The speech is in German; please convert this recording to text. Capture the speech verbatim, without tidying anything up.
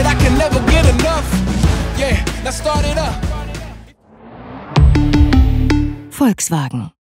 I can never get enough. Yeah, now start it up. Volkswagen.